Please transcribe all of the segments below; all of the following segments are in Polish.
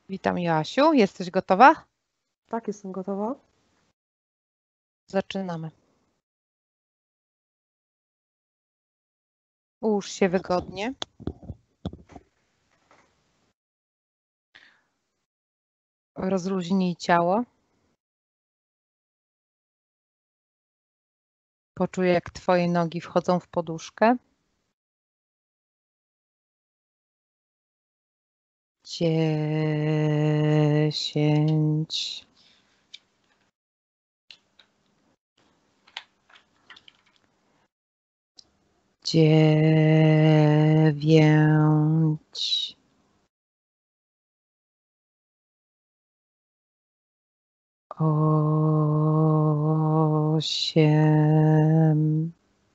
Witam, Joasiu. Jesteś gotowa? Tak, jestem gotowa. Zaczynamy. Ułóż się wygodnie. Rozluźnij ciało. Poczuj, jak twoje nogi wchodzą w poduszkę. 10. 9. 8.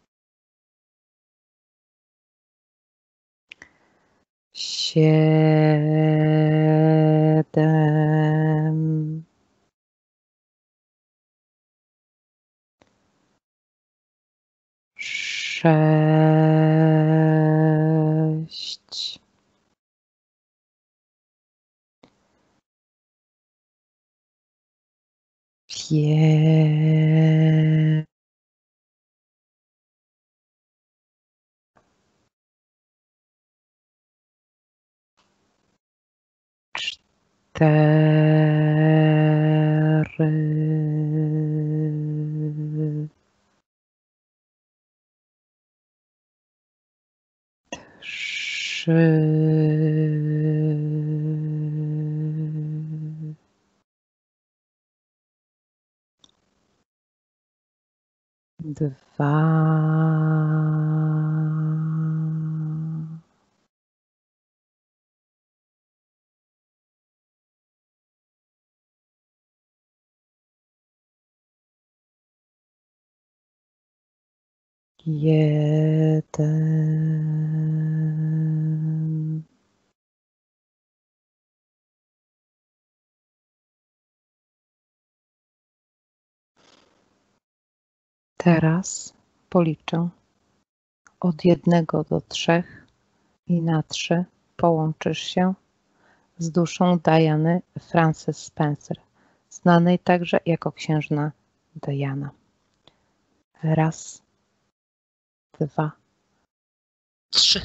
7. 6. 5. 4. 3. 2. 1. Teraz policzę od 1 do 3 i na 3 połączysz się z duszą Diany Frances Spencer, znanej także jako księżna Diana. 1, 2, 3.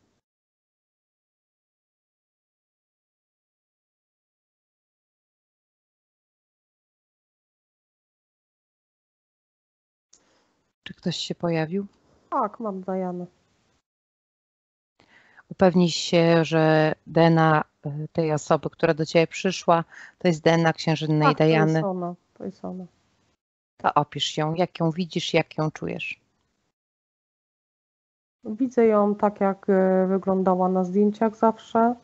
Czy ktoś się pojawił? Tak, mam Dianę. Upewnij się, że DNA tej osoby, która do Ciebie przyszła, to jest DNA księżnej Tak, Diany. to jest ona. To jest ona. To opisz ją, jak ją widzisz, jak ją czujesz. Widzę ją tak, jak wyglądała na zdjęciach zawsze.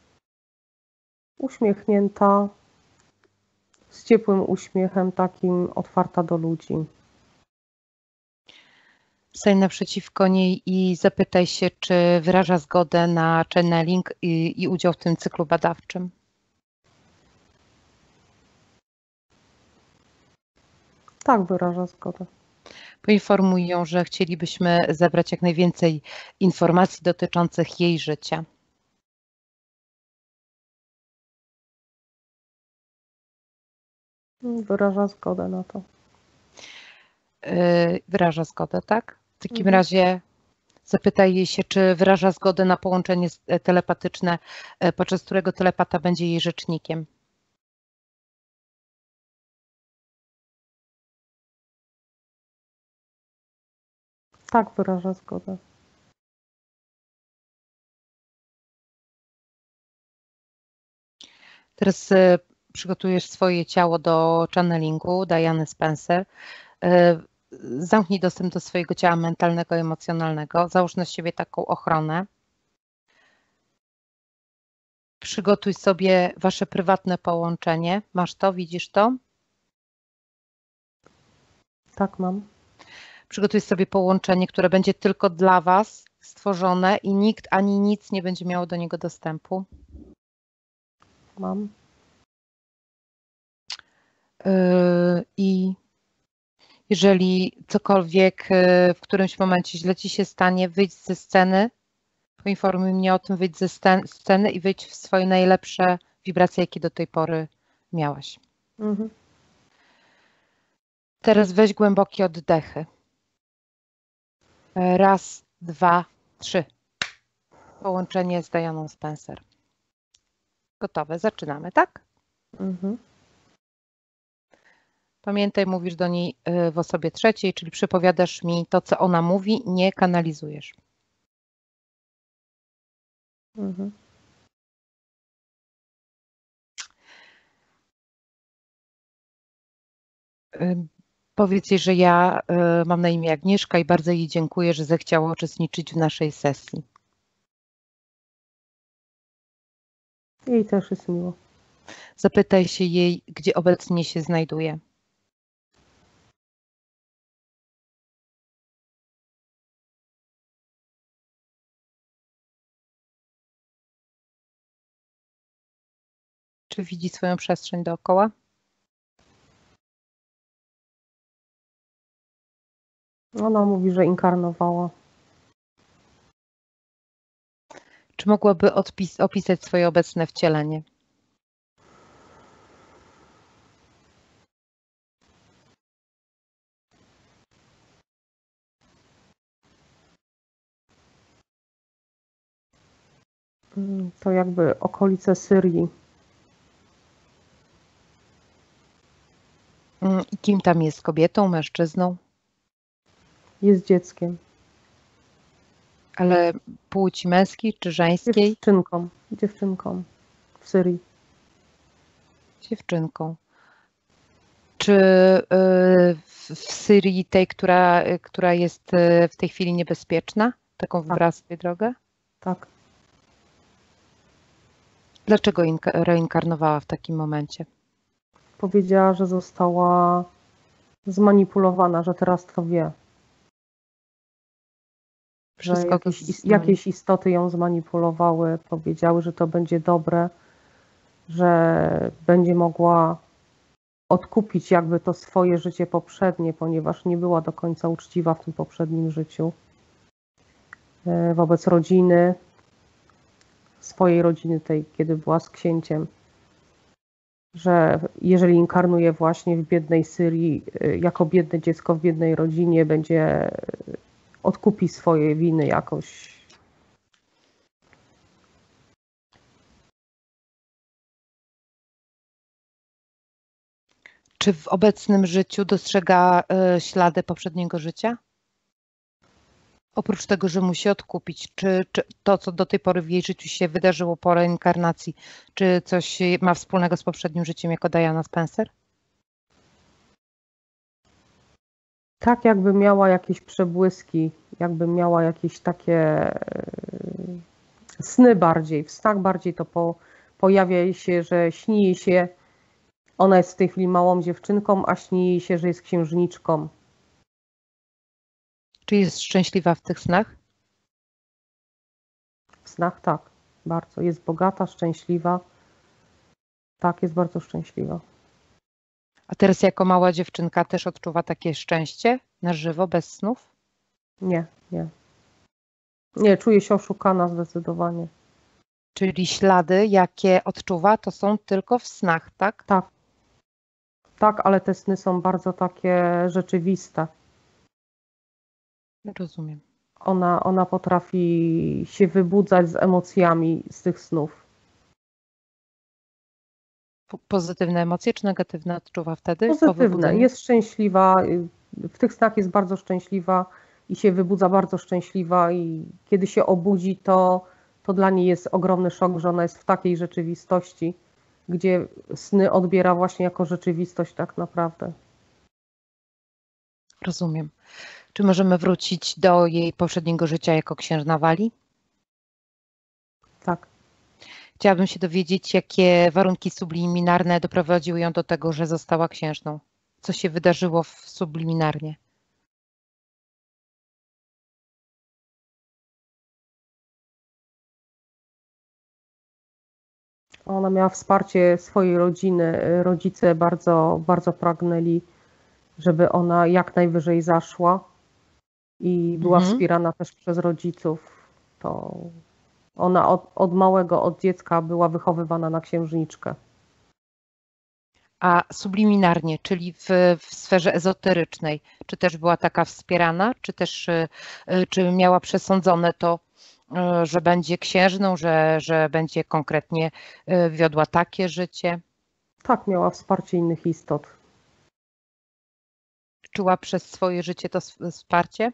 Uśmiechnięta, z ciepłym uśmiechem, takim otwarta do ludzi. Stań naprzeciwko niej i zapytaj się, czy wyraża zgodę na channeling i udział w tym cyklu badawczym. Tak, wyraża zgodę. Poinformuj ją, że chcielibyśmy zebrać jak najwięcej informacji dotyczących jej życia. Wyraża zgodę na to. Wyraża zgodę, tak? W takim razie zapytaj jej się, czy wyraża zgodę na połączenie telepatyczne, podczas którego telepata będzie jej rzecznikiem. Tak, wyraża zgodę. Teraz przygotujesz swoje ciało do channelingu Diany Spencer. Zamknij dostęp do swojego ciała mentalnego i emocjonalnego. Załóż na siebie taką ochronę. Przygotuj sobie wasze prywatne połączenie. Masz to? Widzisz to? Tak, mam. Przygotuj sobie połączenie, które będzie tylko dla was stworzone i nikt ani nic nie będzie miało do niego dostępu. Mam. I jeżeli cokolwiek w którymś momencie źle ci się stanie, wyjdź ze sceny, poinformuj mnie o tym, wyjdź ze sceny i wyjdź w swoje najlepsze wibracje, jakie do tej pory miałaś. Mhm. Teraz weź głębokie oddechy. 1, 2, 3. Połączenie z Dianą Spencer. Gotowe, zaczynamy, tak? Mhm. Pamiętaj, mówisz do niej w osobie trzeciej, czyli przypowiadasz mi to, co ona mówi, nie kanalizujesz. Mhm. Powiedz jej, że ja mam na imię Agnieszka i bardzo jej dziękuję, że zechciała uczestniczyć w naszej sesji. Jej też jest miło. Zapytaj się jej, gdzie obecnie się znajduje. Czy widzi swoją przestrzeń dookoła? Ona mówi, że inkarnowała. Czy mogłaby opisać swoje obecne wcielenie? To jakby okolice Syrii. I kim tam jest? Kobietą, mężczyzną? Jest dzieckiem. Ale płci męskiej czy żeńskiej? Dziewczynką. Dziewczynką w Syrii. Dziewczynką. Czy w Syrii tej, która jest w tej chwili niebezpieczna? Taką wybrała sobie drogę? Tak. Dlaczego reinkarnowała w takim momencie? Powiedziała, że została zmanipulowana, że teraz to wie. Że jakieś istoty ją zmanipulowały, powiedziały, że to będzie dobre, że będzie mogła odkupić jakby to swoje życie poprzednie, ponieważ nie była do końca uczciwa w tym poprzednim życiu wobec rodziny, swojej rodziny tej, kiedy była z księciem, że jeżeli inkarnuje właśnie w biednej Syrii, jako biedne dziecko w biednej rodzinie, będzie odkupi swoje winy jakoś. Czy w obecnym życiu dostrzega ślady poprzedniego życia? Oprócz tego, że musi odkupić, czy to, co do tej pory w jej życiu się wydarzyło po reinkarnacji, czy coś ma wspólnego z poprzednim życiem jako Diana Spencer? Tak, jakby miała jakieś przebłyski, jakby miała jakieś takie sny bardziej. W snach bardziej to pojawia się, że śni jej się, ona jest w tej chwili małą dziewczynką, a śni jej się, że jest księżniczką. Czy jest szczęśliwa w tych snach? W snach tak, bardzo. Jest bogata, szczęśliwa. Tak, jest bardzo szczęśliwa. A teraz jako mała dziewczynka też odczuwa takie szczęście na żywo, bez snów? Nie, nie. Nie, czuje się oszukana zdecydowanie. Czyli ślady, jakie odczuwa, to są tylko w snach, tak? Tak. Tak, ale te sny są bardzo takie rzeczywiste. Rozumiem. Ona potrafi się wybudzać z emocjami z tych snów. Pozytywne emocje czy negatywne odczuwa wtedy? Pozytywne. Jest szczęśliwa. W tych snach jest bardzo szczęśliwa i się wybudza bardzo szczęśliwa i kiedy się obudzi, to dla niej jest ogromny szok, że ona jest w takiej rzeczywistości, gdzie sny odbiera właśnie jako rzeczywistość tak naprawdę. Rozumiem. Czy możemy wrócić do jej poprzedniego życia jako księżna Walii? Tak. Chciałabym się dowiedzieć, jakie warunki subliminarne doprowadziły ją do tego, że została księżną. Co się wydarzyło subliminarnie? Ona miała wsparcie swojej rodziny. Rodzice bardzo, bardzo pragnęli, żeby ona jak najwyżej zaszła i była wspierana też przez rodziców. To Ona od małego, od dziecka była wychowywana na księżniczkę. A subliminarnie, czyli w sferze ezoterycznej, czy też była taka wspierana, czy też czy miała przesądzone to, że będzie księżną, że będzie konkretnie wiodła takie życie? Tak, miała wsparcie innych istot. Czuła przez swoje życie to wsparcie?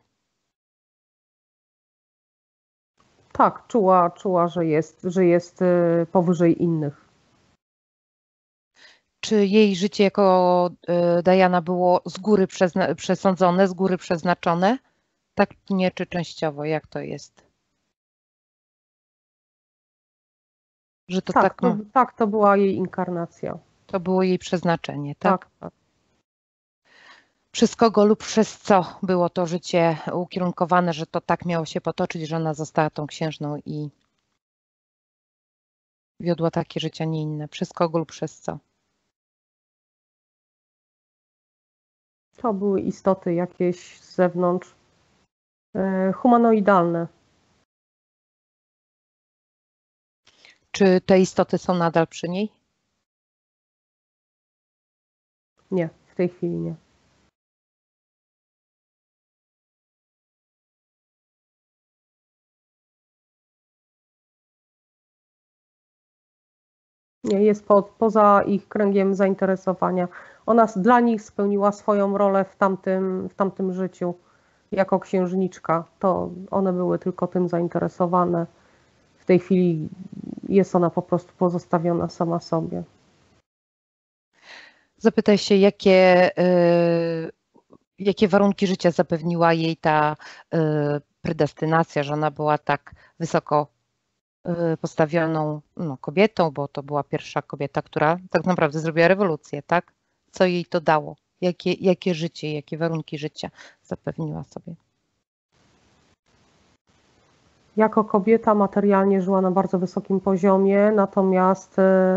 Tak, czuła, że jest powyżej innych. Czy jej życie jako Diana było z góry przesądzone, z góry przeznaczone? Tak, nie, czy częściowo? Jak to jest? Że to tak, Tak, to była jej inkarnacja. to było jej przeznaczenie, tak? Tak, tak. Przez kogo lub przez co było to życie ukierunkowane, że to tak miało się potoczyć, że ona została tą księżną i wiodła takie życie, nie inne? Przez kogo lub przez co? To były istoty jakieś z zewnątrz, humanoidalne. Czy te istoty są nadal przy niej? Nie, w tej chwili nie. Nie, jest poza ich kręgiem zainteresowania. Ona dla nich spełniła swoją rolę w tamtym życiu jako księżniczka. To one były tylko tym zainteresowane. W tej chwili jest ona po prostu pozostawiona sama sobie. Zapytaj się, jakie warunki życia zapewniła jej ta predestynacja, że ona była tak wysoko postawioną kobietą, bo to była pierwsza kobieta, która tak naprawdę zrobiła rewolucję, tak? Co jej to dało? Jakie życie, jakie warunki życia zapewniła sobie? Jako kobieta materialnie żyła na bardzo wysokim poziomie, natomiast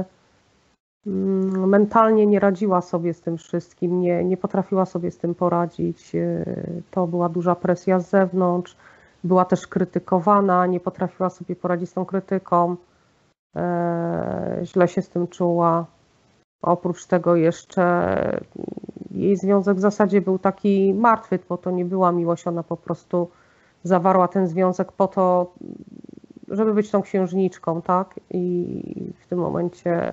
mentalnie nie radziła sobie z tym wszystkim, nie potrafiła sobie z tym poradzić. To była duża presja z zewnątrz, była też krytykowana, nie potrafiła sobie poradzić z tą krytyką, źle się z tym czuła. Oprócz tego jeszcze jej związek w zasadzie był taki martwy, bo to nie była miłość, ona po prostu zawarła ten związek po to, żeby być tą księżniczką, tak? I w tym momencie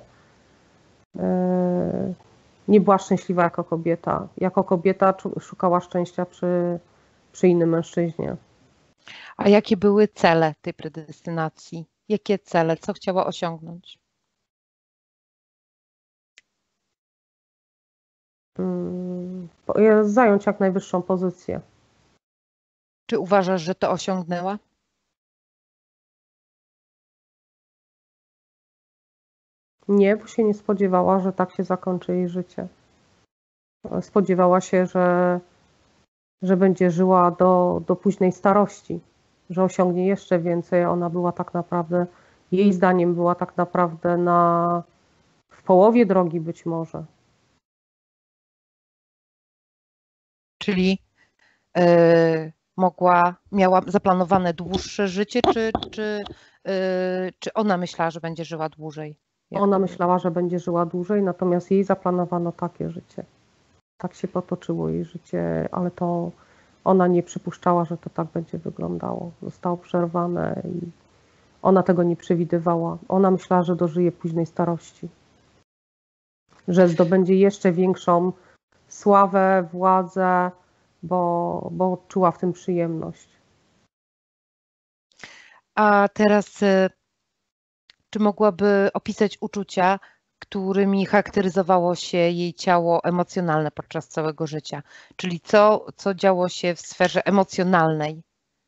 nie była szczęśliwa jako kobieta. Jako kobieta szukała szczęścia przy innym mężczyźnie. A jakie były cele tej predestynacji? Jakie cele? Co chciała osiągnąć? Zająć jak najwyższą pozycję. Czy uważasz, że to osiągnęła? Nie, bo się nie spodziewała, że tak się zakończy jej życie. Spodziewała się, że będzie żyła do późnej starości, że osiągnie jeszcze więcej. Ona była tak naprawdę, jej zdaniem była tak naprawdę w połowie drogi być może. Czyli miała zaplanowane dłuższe życie, czy ona myślała, że będzie żyła dłużej? Ona myślała, że będzie żyła dłużej, natomiast jej zaplanowano takie życie. Tak się potoczyło jej życie, ale to ona nie przypuszczała, że to tak będzie wyglądało. Zostało przerwane i ona tego nie przewidywała. Ona myślała, że dożyje późnej starości, że zdobędzie jeszcze większą sławę, władzę, bo czuła w tym przyjemność. A teraz, czy mogłaby opisać uczucia, którymi charakteryzowało się jej ciało emocjonalne podczas całego życia? Czyli co działo się w sferze emocjonalnej?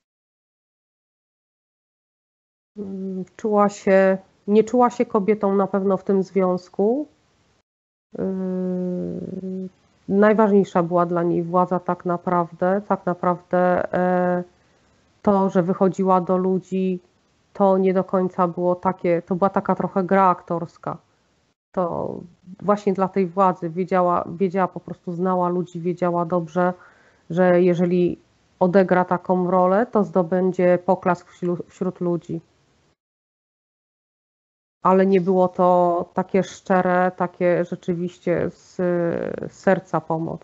Nie czuła się kobietą na pewno w tym związku. Najważniejsza była dla niej władza tak naprawdę. Tak naprawdę to, że wychodziła do ludzi, to nie do końca było takie, to była taka trochę gra aktorska. To właśnie dla tej władzy wiedziała po prostu, znała ludzi, wiedziała dobrze, że jeżeli odegra taką rolę, to zdobędzie poklask wśród ludzi. ale nie było to takie szczere, takie rzeczywiście z serca pomoc.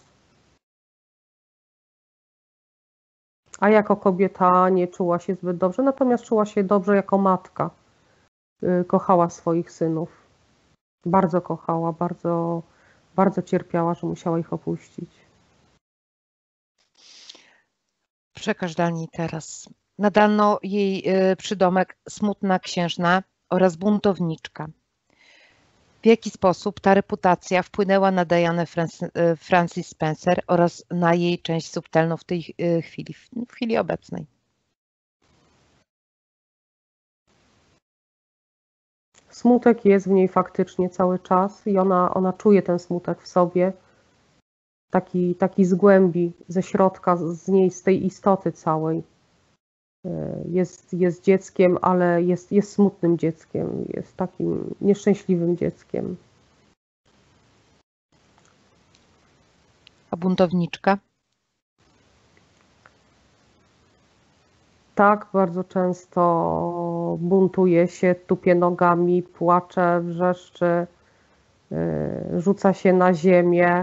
A jako kobieta nie czuła się zbyt dobrze, natomiast czuła się dobrze jako matka. Kochała swoich synów. Bardzo kochała, bardzo, bardzo cierpiała, że musiała ich opuścić. Przekaż Dani teraz. Nadano jej przydomek smutna księżna oraz buntowniczka. W jaki sposób ta reputacja wpłynęła na Dianę Francis Spencer oraz na jej część subtelną w tej chwili, w chwili obecnej? Smutek jest w niej faktycznie cały czas i ona czuje ten smutek w sobie, taki z głębi, ze środka, z niej, z tej istoty całej. Jest dzieckiem, ale jest smutnym dzieckiem, jest takim nieszczęśliwym dzieckiem. A buntowniczka? Tak, bardzo często buntuje się, tupie nogami, płacze, wrzeszczy, rzuca się na ziemię.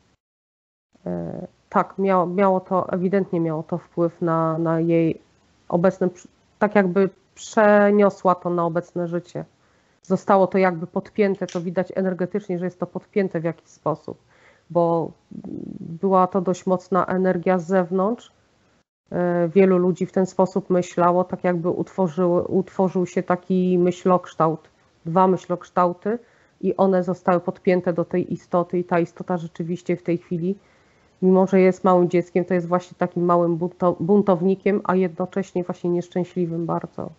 Tak, ewidentnie miało to wpływ na jej obecne, tak jakby przeniosła to na obecne życie. Zostało to jakby podpięte, to widać energetycznie, że jest to podpięte w jakiś sposób, bo była to dość mocna energia z zewnątrz. Wielu ludzi w ten sposób myślało, tak jakby utworzył się taki myślokształt, dwa myślokształty i one zostały podpięte do tej istoty i ta istota rzeczywiście w tej chwili, mimo że jest małym dzieckiem, to jest właśnie takim małym buntownikiem, a jednocześnie właśnie nieszczęśliwym bardzo.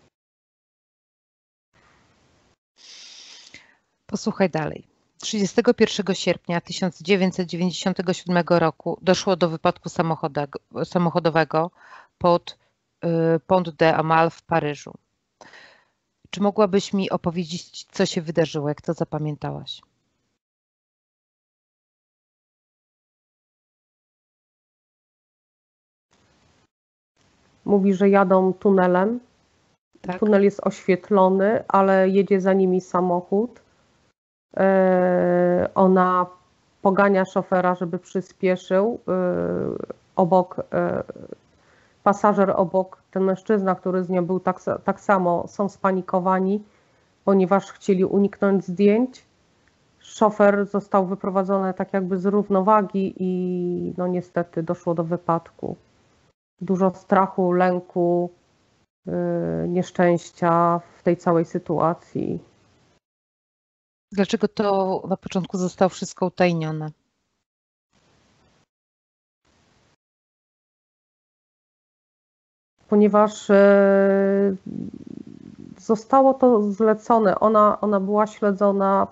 Posłuchaj dalej. 31 sierpnia 1997 roku doszło do wypadku samochodowego pod Pont de Amal w Paryżu. Czy mogłabyś mi opowiedzieć, co się wydarzyło, jak to zapamiętałaś? Mówi, że jadą tunelem. Tak. Tunel jest oświetlony, ale jedzie za nimi samochód. Ona pogania szofera, żeby przyspieszył. Obok, pasażer obok, ten mężczyzna, który z nią był, tak samo są spanikowani, ponieważ chcieli uniknąć zdjęć. Szofer został wyprowadzony tak jakby z równowagi i no niestety doszło do wypadku. Dużo strachu, lęku, nieszczęścia w tej całej sytuacji. Dlaczego to na początku zostało wszystko utajnione? Ponieważ zostało to zlecone. Ona była śledzona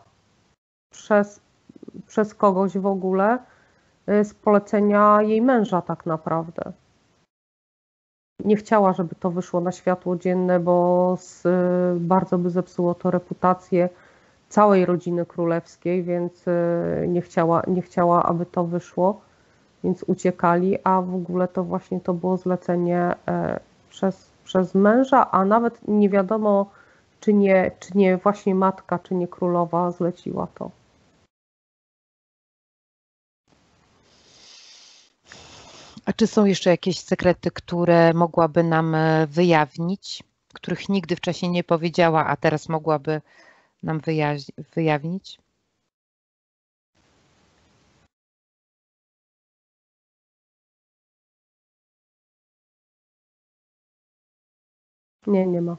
przez kogoś w ogóle z polecenia jej męża tak naprawdę. Nie chciała, żeby to wyszło na światło dzienne, bo bardzo by zepsuło to reputację całej rodziny królewskiej, więc nie chciała, aby to wyszło, więc uciekali, a w ogóle to właśnie to było zlecenie przez męża, a nawet nie wiadomo, czy nie właśnie matka, czy nie królowa zleciła to. A czy są jeszcze jakieś sekrety, które mogłaby nam wyjawnić, których nigdy wcześniej nie powiedziała, a teraz mogłaby nam wyjawnić? Nie ma.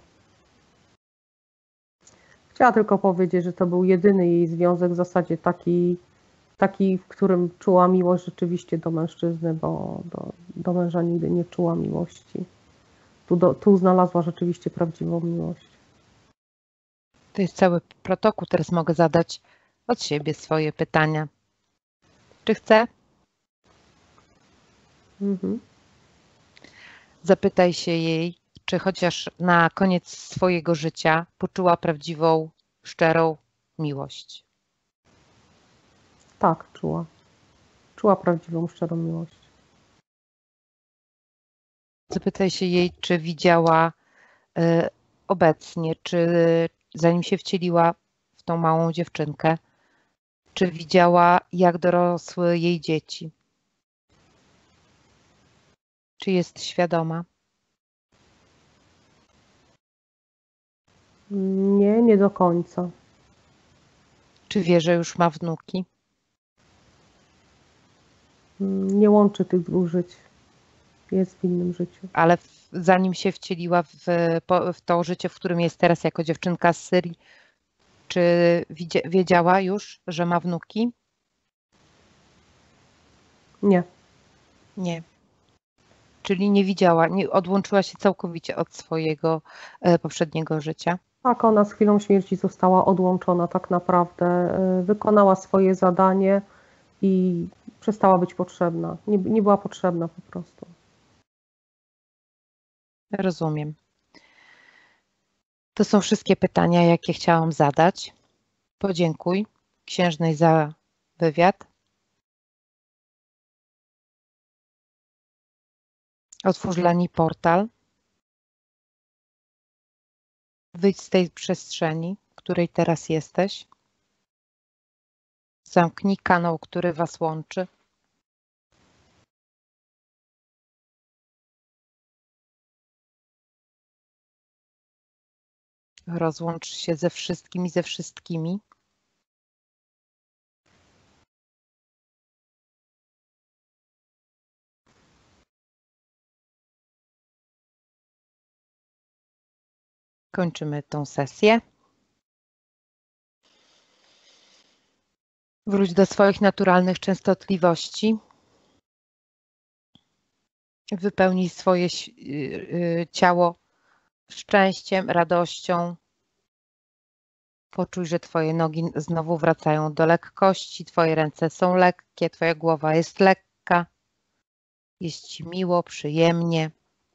Chciała tylko powiedzieć, że to był jedyny jej związek, w zasadzie taki, w którym czuła miłość rzeczywiście do mężczyzny, bo do męża nigdy nie czuła miłości. Tu znalazła rzeczywiście prawdziwą miłość. To jest cały protokół. Teraz mogę zadać od siebie swoje pytania. Czy chcę? Mhm. Zapytaj się jej, czy chociaż na koniec swojego życia poczuła prawdziwą, szczerą miłość. Tak, czuła. Czuła prawdziwą, szczerą miłość. Zapytaj się jej, czy widziała obecnie, zanim się wcieliła w tą małą dziewczynkę, czy widziała, jak dorosły jej dzieci? Czy jest świadoma? Nie, nie do końca. Czy wie, że już ma wnuki? Nie łączy tych dwóch żyć. Jest w innym życiu. Ale zanim się wcieliła w to życie, w którym jest teraz jako dziewczynka z Syrii, czy wiedziała już, że ma wnuki? Nie. Nie. Czyli nie widziała, nie odłączyła się całkowicie od swojego poprzedniego życia. Tak, ona z chwilą śmierci została odłączona tak naprawdę. Wykonała swoje zadanie i przestała być potrzebna. Nie była potrzebna po prostu. Rozumiem. To są wszystkie pytania, jakie chciałam zadać. Podziękuj księżnej za wywiad. Otwórz dla niej portal. Wyjdź z tej przestrzeni, w której teraz jesteś. Zamknij kanał, który was łączy. Rozłącz się ze wszystkim i ze wszystkimi. Kończymy tą sesję. Wróć do swoich naturalnych częstotliwości. Wypełnij swoje ciało szczęściem, radością. Poczuj, że twoje nogi znowu wracają do lekkości, twoje ręce są lekkie, twoja głowa jest lekka. Jest ci miło, przyjemnie.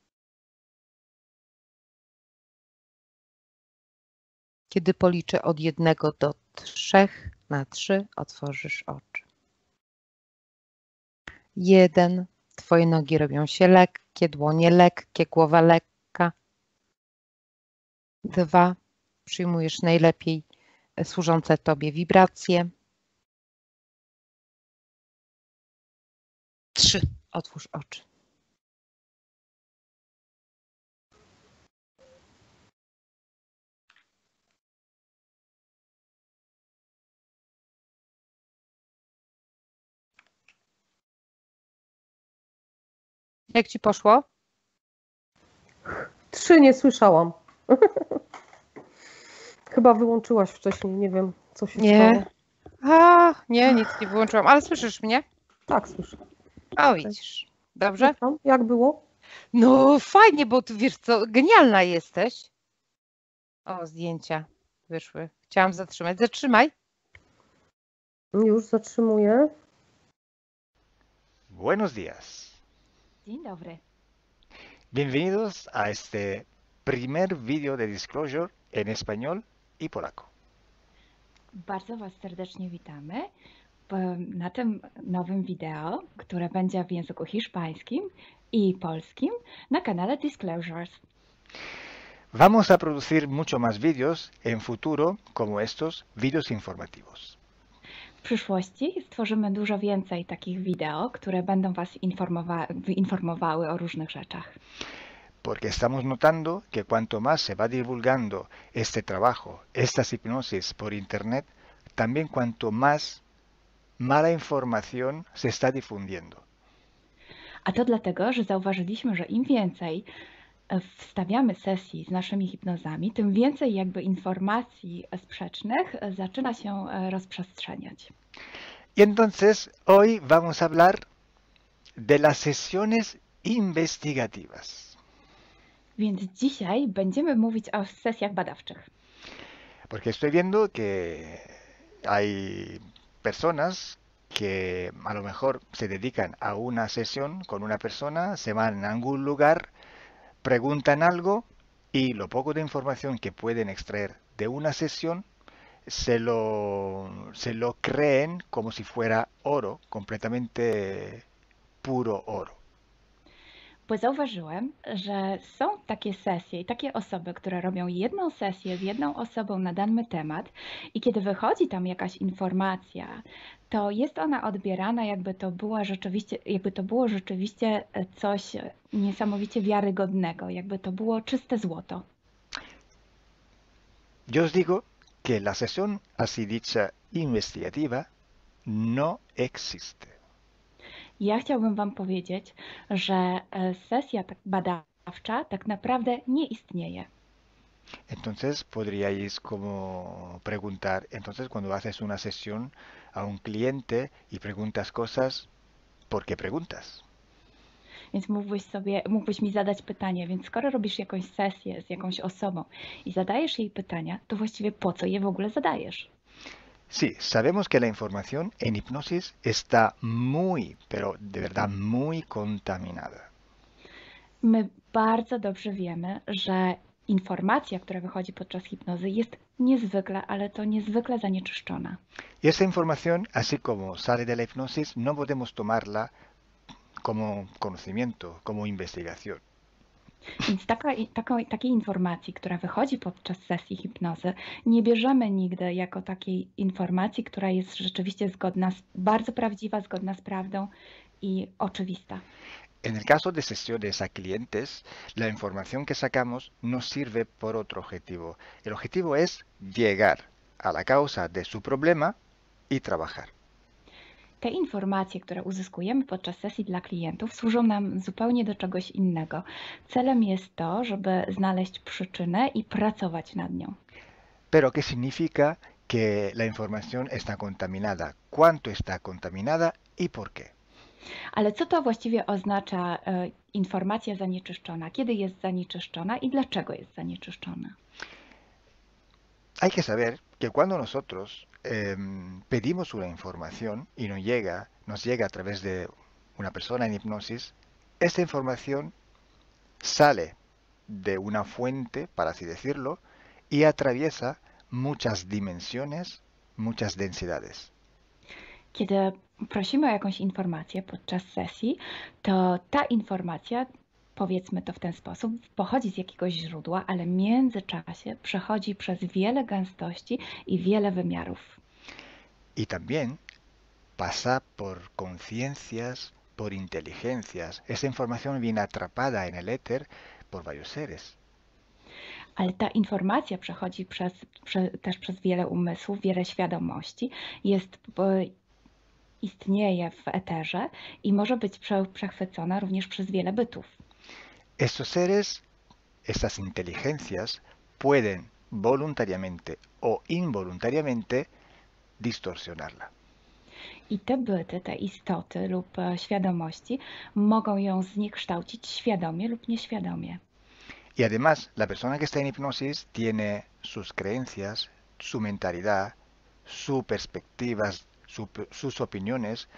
Kiedy policzę od 1 do 3, na 3 otworzysz oczy. 1. Twoje nogi robią się lekkie, dłonie lekkie, głowa lekka. 2. Przyjmujesz najlepiej służące tobie wibracje. 3. Otwórz oczy. Jak ci poszło? 3 nie słyszałam. Chyba wyłączyłaś wcześniej, nie wiem, co się stało. Nie, nic nie wyłączyłam, ale słyszysz mnie? Tak, słyszę. O, widzisz. Dobrze? Słyszałam. Jak było? No fajnie, bo ty wiesz co, genialna jesteś. O, zdjęcia wyszły. Chciałam zatrzymać. Zatrzymaj. Już zatrzymuję. Buenos días. Dzień dobry. Bienvenidos a este primer video de Disclosure en español y polaco. Bardzo Was serdecznie witamy na tym nowym wideo, które będzie w języku hiszpańskim i polskim na kanale Disclosures. Vamos a producir mucho más vídeos en futuro como estos vídeos informativos. W przyszłości stworzymy dużo więcej takich wideo, które będą Was informowały o różnych rzeczach. Porque estamos notando que cuanto más se va divulgando este trabajo, estas hipnosis por internet, también cuanto más mala información se está difundiendo. A to dlatego, że zauważyliśmy, że im więcej wstawiamy sesji z naszymi hipnozami, tym więcej jakby informacji sprzecznych zaczyna się rozprzestrzeniać. Y entonces hoy vamos a hablar de las sesiones investigativas. Więc dzisiaj będziemy mówić o sesjach badawczych. Porque estoy viendo que hay personas que a lo mejor se dedican a una sesión con una persona, se van a algún lugar, preguntan algo y lo poco de información que pueden extraer de una sesión se lo creen como si fuera oro, completamente puro oro. Bo zauważyłem, że są takie sesje i takie osoby, które robią jedną sesję z jedną osobą na dany temat i kiedy wychodzi tam jakaś informacja, to jest ona odbierana, jakby to było rzeczywiście coś niesamowicie wiarygodnego, jakby to było czyste złoto. Yo os digo que la sesión así dicha investigativa no existe. Ja chciałbym Wam powiedzieć, że sesja badawcza tak naprawdę nie istnieje. Entonces podríais como preguntar, entonces cuando haces una sesión a un cliente y preguntas cosas, ¿por qué preguntas? Więc mógłbyś mi zadać pytanie, więc skoro robisz jakąś sesję z jakąś osobą i zadajesz jej pytania, to właściwie po co je w ogóle zadajesz? Sí, sabemos que la información en hipnosis está muy, pero de verdad muy contaminada. My bardzo dobrze wiemy, że informacja, która wychodzi podczas hipnozy, jest niezwykle, ale to niezwykle zanieczyszczona. Y esta información, así como sale de la hipnosis, no podemos tomarla como conocimiento, como investigación. Więc takiej informacji, która wychodzi podczas sesji hipnozy, nie bierzemy nigdy jako takiej informacji, która jest rzeczywiście bardzo prawdziwa, zgodna z prawdą i oczywista. En el caso de sesiones a clientes, la información que sacamos nos sirve por otro objetivo. El objetivo es llegar a la causa de su problema y trabajar. Te informacje, które uzyskujemy podczas sesji dla klientów, służą nam zupełnie do czegoś innego. Celem jest to, żeby znaleźć przyczynę i pracować nad nią. Pero ¿qué significa que la información está contaminada? ¿Cuánto está contaminada y por qué? Ale co to właściwie oznacza informacja zanieczyszczona? Kiedy jest zanieczyszczona i dlaczego jest zanieczyszczona? Hay que saber que cuando nosotros pedimos una información y nos llega a través de una persona en hipnosis, esta información sale de una fuente, para así decirlo, y atraviesa muchas dimensiones, muchas densidades. Kiedy prosimy o jakąś informację podczas sesji, to ta informacja, powiedzmy to w ten sposób, pochodzi z jakiegoś źródła, ale w międzyczasie przechodzi przez wiele gęstości i wiele wymiarów. Y también pasa por conciencias, por inteligencias. Esa información viene atrapada en el éter por varios seres. Ale ta informacja przechodzi też przez wiele umysłów, wiele świadomości, istnieje w eterze i może być przechwycona również przez wiele bytów. Estos seres, estas inteligencias, pueden voluntariamente o involuntariamente distorsionarla. I te byty, te istoty lub świadomości mogą ją zniekształcić świadomie lub nieświadomie. Y además, la persona que está en hipnosis tiene sus creencias, su mentalidad, sus perspectivas, sus opiniones.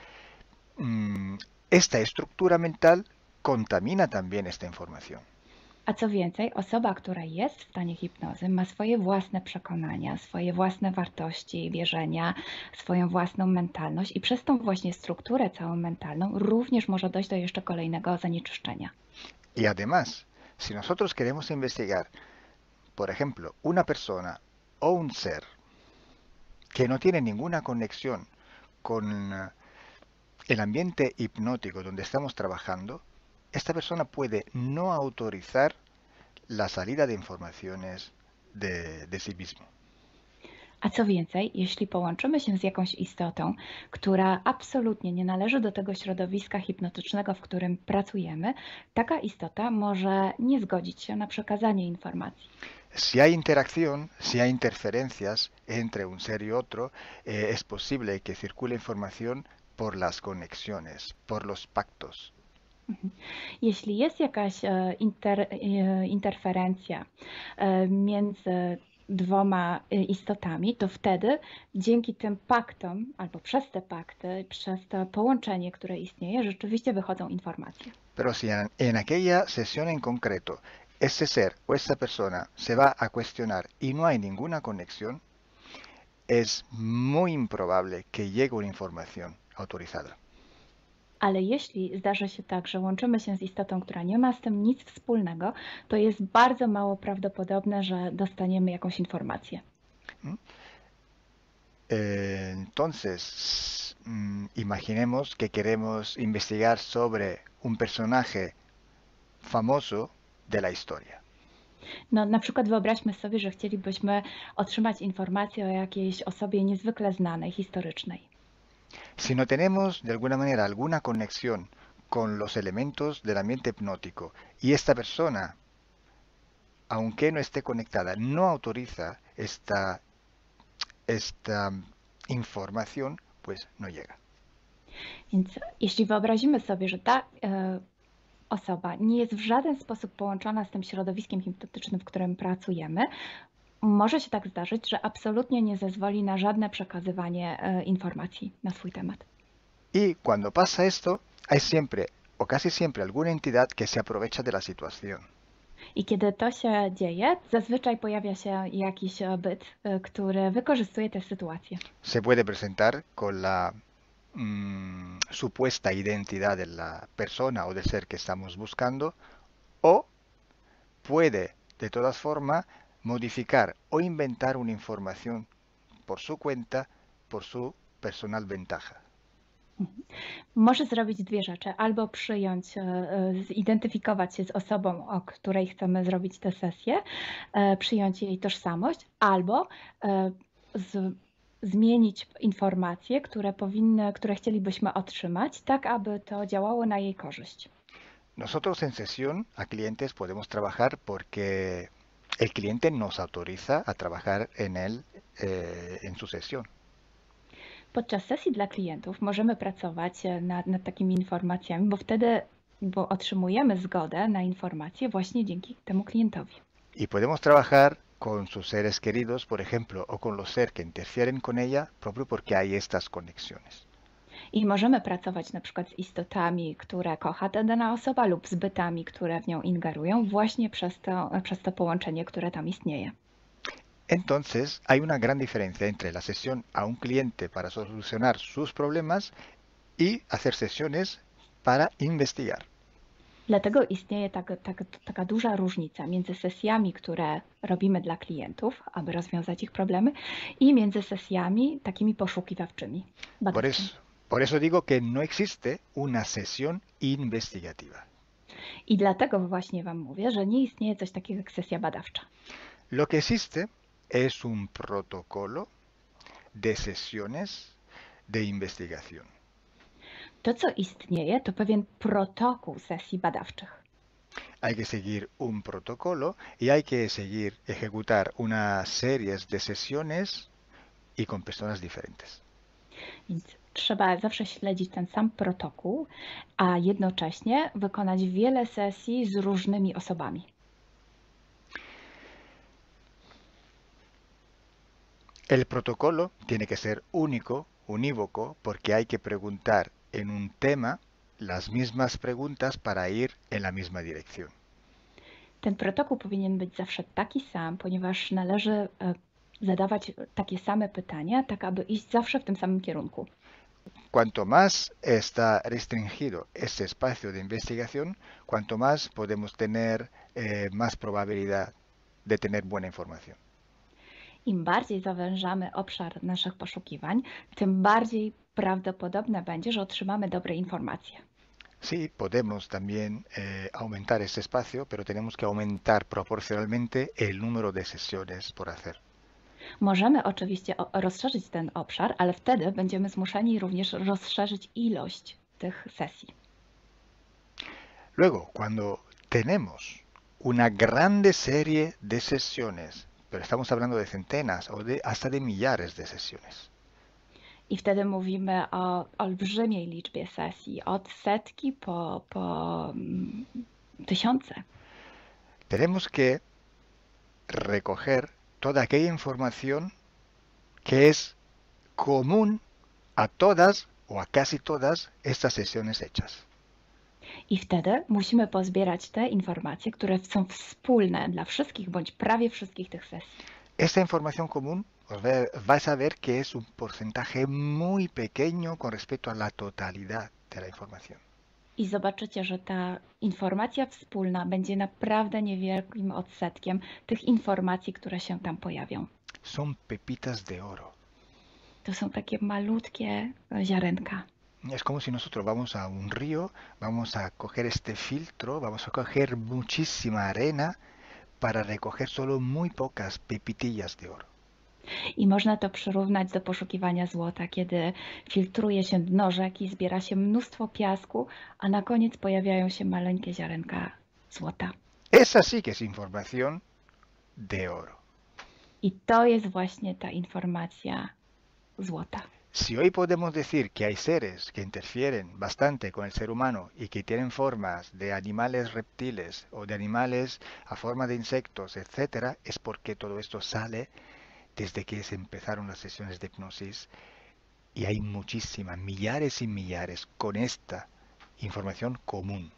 Esta estructura mental contamina también esta información. A co więcej, osoba, która jest w stanie hipnozy, ma swoje własne przekonania, swoje własne wartości i wierzenia, swoją własną mentalność i przez tą właśnie strukturę całą mentalną również może dojść do jeszcze kolejnego zanieczyszczenia. Y además, si nosotros queremos investigar, por ejemplo, una persona o un ser que no tiene ninguna conexión con el ambiente hipnótico donde estamos trabajando, esta persona puede no autorizar la salida de informaciones de sí mismo. A co więcej, jeśli połączymy się z jakąś istotą, która absolutnie nie należy do tego środowiska hipnotycznego, w którym pracujemy, taka istota może nie zgodzić się na przekazanie informacji. Si hay interacción, si hay interferencias entre un ser y otro, es posible que circule información por las conexiones, por los pactos. Jeśli jest jakaś interferencja między dwoma istotami, to wtedy dzięki tym paktom, albo przez te pakty, przez to połączenie, które istnieje, rzeczywiście wychodzą informacje. Pero si en aquella sesión en concreto ese ser o esa persona se va a cuestionar y no hay ninguna conexión, es muy improbable que llegue una información autorizada. Ale jeśli zdarzy się tak, że łączymy się z istotą, która nie ma z tym nic wspólnego, to jest bardzo mało prawdopodobne, że dostaniemy jakąś informację. Entonces, imaginemos que queremos investigar sobre un personaje famoso de la historia. No, na przykład wyobraźmy sobie, że chcielibyśmy otrzymać informację o jakiejś osobie niezwykle znanej, historycznej. Si no tenemos de alguna manera alguna conexión con los elementos del ambiente hipnótico y esta persona, aunque no esté conectada, no autoriza esta información, pues no llega. Więc jeśli wyobrazimy sobie, że ta osoba nie jest w żaden sposób połączona z tym środowiskiem hipnotycznym, w którym pracujemy, może się tak zdarzyć, że absolutnie nie zezwoli na żadne przekazywanie informacji na swój temat. Y cuando pasa esto, hay siempre o casi siempre alguna entidad que se aprovecha de la situación. I kiedy to się dzieje, zazwyczaj pojawia się jakiś byt, który wykorzystuje tę sytuację. Se puede presentar con la supuesta identidad de la persona o del ser que estamos buscando, o puede de todas formas modificar o inventar una información por su cuenta, por su personal ventaja. Może zrobić dwie rzeczy. Albo przyjąć, zidentyfikować się z osobą, o której chcemy zrobić tę sesję, przyjąć jej tożsamość, albo zmienić informacje, które chcielibyśmy otrzymać, tak aby to działało na jej korzyść. Nosotros en sesión a clientes podemos trabajar porque el cliente nos autoriza a trabajar en su sesión. Podczas sesji dla klientów możemy pracować nad takimi informacjami, bo otrzymujemy zgodę na informacje właśnie dzięki temu klientowi. Y podemos trabajar con sus seres queridos, por ejemplo, o con los seres que interfieren con ella, propio porque hay estas conexiones. I możemy pracować na przykład z istotami, które kocha ta dana osoba, lub z bytami, które w nią ingerują, właśnie przez to połączenie, które tam istnieje. Entonces, hay una gran diferencia entre la sesión a un cliente para solucionar sus problemas y hacer sesiones para investigar. Dlatego istnieje taka duża różnica między sesjami, które robimy dla klientów, aby rozwiązać ich problemy, i między sesjami takimi poszukiwawczymi, badawczymi. Por eso digo que no existe una sesión investigativa. I dlatego właśnie Wam mówię, że nie istnieje coś takiego jak sesja badawcza. Lo que existe es un protocolo de sesiones de investigación. To, co istnieje, to pewien protokół sesji badawczych. Hay que seguir un protocolo y hay que seguir, ejecutar una serie de sesiones y con personas diferentes. Więc trzeba zawsze śledzić ten sam protokół, a jednocześnie wykonać wiele sesji z różnymi osobami. El protocolo tiene que ser único, unívoco, porque hay que preguntar en un tema las mismas preguntas para ir en la misma dirección. Ten protokół powinien być zawsze taki sam, ponieważ należy zadawać takie same pytania, tak aby iść zawsze w tym samym kierunku. Cuanto más está restringido este espacio de investigación, cuanto más podemos tener más probabilidad de tener buena información. Im bardziej zawężamy obszar naszych poszukiwań, tym bardziej prawdopodobne będzie, że otrzymamy dobre informacje. Sí, podemos también aumentar este espacio, pero tenemos que aumentar proporcionalmente el número de sesiones por hacer. Możemy oczywiście rozszerzyć ten obszar, ale wtedy będziemy zmuszeni również rozszerzyć ilość tych sesji. Luego, cuando tenemos una grande serie de sesiones, pero estamos hablando de centenas o hasta de millares de sesiones. I wtedy mówimy o olbrzymiej liczbie sesji, od setki po tysiące. Tenemos que recoger toda aquella información que es común a todas o a casi todas estas sesiones hechas. I wtedy musimy pozbierać te informacje, które są wspólne dla wszystkich bądź prawie wszystkich tych sesji. Esta información común vais a ver que es un porcentaje muy pequeño con respecto a la totalidad de la información. I zobaczycie, że ta informacja wspólna będzie naprawdę niewielkim odsetkiem tych informacji, które się tam pojawią. Son pepitas de oro. To są takie malutkie ziarenka. Es como si nosotros vamos a un río, vamos a coger este filtro, vamos a coger muchísima arena para recoger solo muy pocas pepitillas de oro. I można to przyrównać do poszukiwania złota, kiedy filtruje się dno rzeki, zbiera się mnóstwo piasku, a na koniec pojawiają się maleńkie ziarenka złota. Esa sí que es información de oro. I to jest właśnie ta informacja złota. Si hoy podemos decir que hay seres que interfieren bastante con el ser humano y que tienen formas de animales reptiles o de animales a forma de insectos, etc., es porque todo esto sale desde que se empezaron las sesiones de hipnosis y hay muchísimas, millares y millares con esta información común.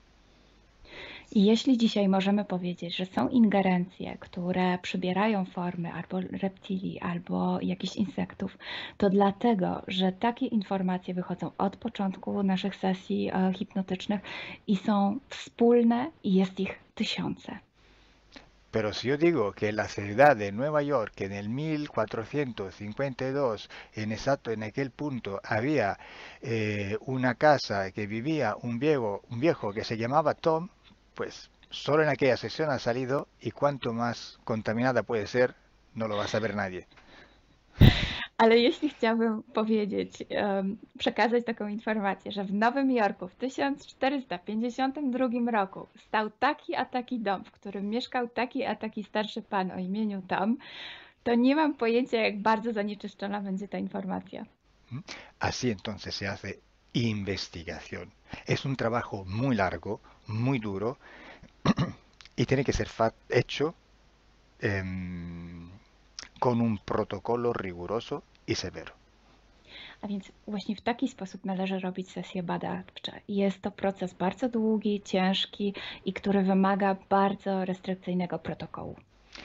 I jeśli dzisiaj możemy powiedzieć, że są ingerencje, które przybierają formy albo reptilii, albo jakichś insektów, to dlatego, że takie informacje wychodzą od początku naszych sesji hipnotycznych i są wspólne i jest ich tysiące. Pero si yo digo que en la ciudad de Nueva York, en el 1452, en aquel punto, había una casa que vivía un viejo que se llamaba Tom, pues solo en aquella sesión ha salido, y cuanto más contaminada puede ser, no lo va a saber nadie. Ale jeśli chciałabym powiedzieć, przekazać taką informację, że w Nowym Jorku w 1452 roku stał taki a taki dom, w którym mieszkał taki a taki starszy pan o imieniu Tom, to nie mam pojęcia, jak bardzo zanieczyszczona będzie ta informacja. Así entonces se hace investigación. Es un trabajo muy largo, muy duro, y tiene que ser hecho con un protocolo riguroso i severo. A więc właśnie w taki sposób należy robić sesje badawcze. Jest to proces bardzo długi, ciężki i który wymaga bardzo restrykcyjnego protokołu.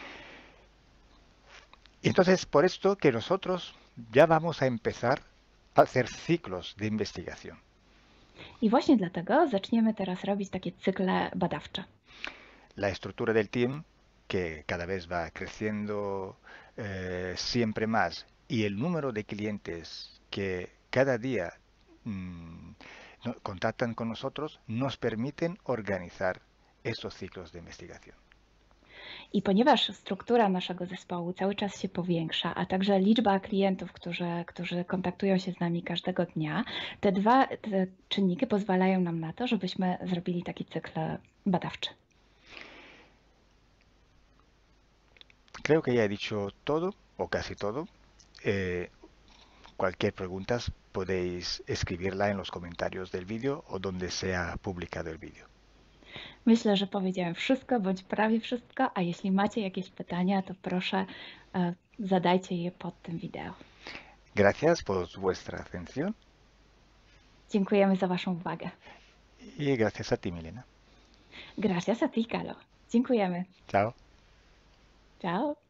Entonces, por esto que nosotros ya vamos a empezar a hacer ciclos de investigación. I właśnie dlatego zaczniemy teraz robić takie cykle badawcze. La estructura del team, que cada vez va creciendo siempre más, y el número de clientes que cada día contactan con nosotros, nos permiten organizar esos ciclos de investigación. I ponieważ struktura naszego zespołu cały czas się powiększa, a także liczba klientów, którzy kontaktują się z nami każdego dnia, te czynniki pozwalają nam na to, żebyśmy zrobili taki cykl badawczy. Creo que ya he dicho todo, o casi todo. Cualquier pregunta podéis escribirla en los comentarios del vídeo o donde sea publicado el vídeo. Myślę, że powiedziałem wszystko, bądź prawie wszystko, a jeśli macie jakieś pytania, to proszę zadajcie je pod tym wideo. Gracias por vuestra atención. Dziękujemy za Waszą uwagę. Y gracias a ti, Milena. Gracias a ti, Kalo. Dziękujemy. Chao. Ciao.